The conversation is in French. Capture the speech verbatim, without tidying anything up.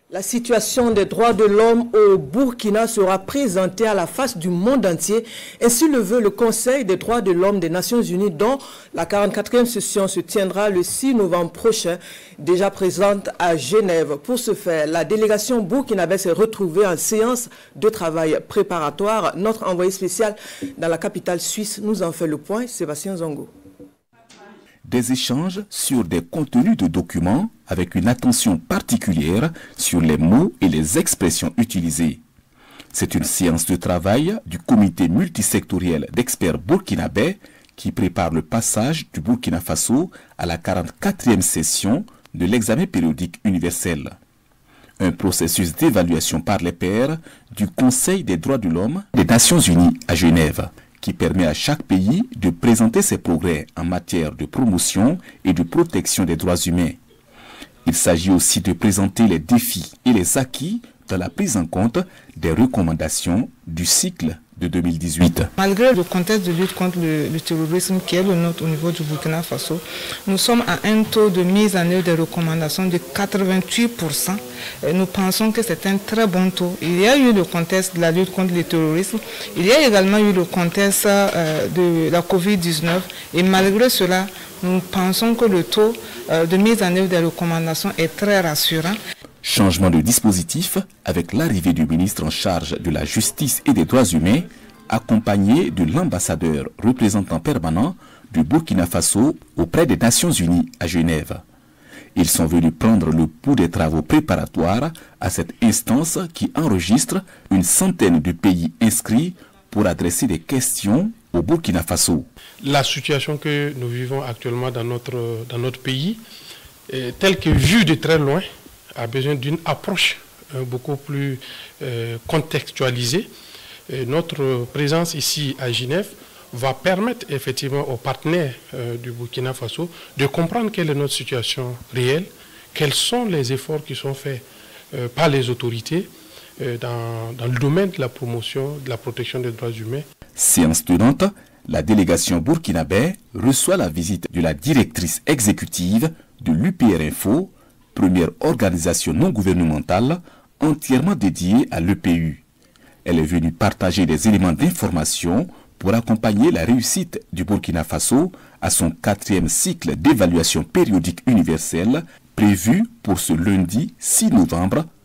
La situation des droits de l'homme au Burkina sera présentée à la face du monde entier. Ainsi le veut le Conseil des droits de l'homme des Nations Unies, dont la quarante-quatrième session se tiendra le six novembre prochain, déjà présente à Genève. Pour ce faire, la délégation burkinabé s'est retrouvée en séance de travail préparatoire. Notre envoyé spécial dans la capitale suisse nous en fait le point, Sébastien Zongo. Des échanges sur des contenus de documents avec une attention particulière sur les mots et les expressions utilisées. C'est une séance de travail du comité multisectoriel d'experts burkinabés qui prépare le passage du Burkina Faso à la quarante-quatrième session de l'examen périodique universel. Un processus d'évaluation par les pairs du Conseil des droits de l'homme des Nations Unies à Genève, qui permet à chaque pays de présenter ses progrès en matière de promotion et de protection des droits humains. Il s'agit aussi de présenter les défis et les acquis dans la prise en compte des recommandations du cycle de deux mille dix-huit. Malgré le contexte de lutte contre le, le terrorisme qui est le nôtre au niveau du Burkina Faso, nous sommes à un taux de mise en œuvre des recommandations de quatre-vingt-huit pour cent. Et nous pensons que c'est un très bon taux. Il y a eu le contexte de la lutte contre le terrorisme, il y a également eu le contexte euh, de la covid dix-neuf et malgré cela, nous pensons que le taux euh, de mise en œuvre des recommandations est très rassurant. Changement de dispositif avec l'arrivée du ministre en charge de la justice et des droits humains, accompagné de l'ambassadeur représentant permanent du Burkina Faso auprès des Nations Unies à Genève. Ils sont venus prendre le pouls des travaux préparatoires à cette instance qui enregistre une centaine de pays inscrits pour adresser des questions au Burkina Faso. La situation que nous vivons actuellement dans notre, dans notre pays, est telle que vue de très loin, a besoin d'une approche euh, beaucoup plus euh, contextualisée. Et notre présence ici à Genève va permettre effectivement aux partenaires euh, du Burkina Faso de comprendre quelle est notre situation réelle, quels sont les efforts qui sont faits euh, par les autorités euh, dans, dans le domaine de la promotion, de la protection des droits humains. Séance tenante, la délégation burkinabé reçoit la visite de la directrice exécutive de l'U P R Info, première organisation non gouvernementale entièrement dédiée à l'E P U. Elle est venue partager des éléments d'information pour accompagner la réussite du Burkina Faso à son quatrième cycle d'évaluation périodique universelle prévu pour ce lundi six novembre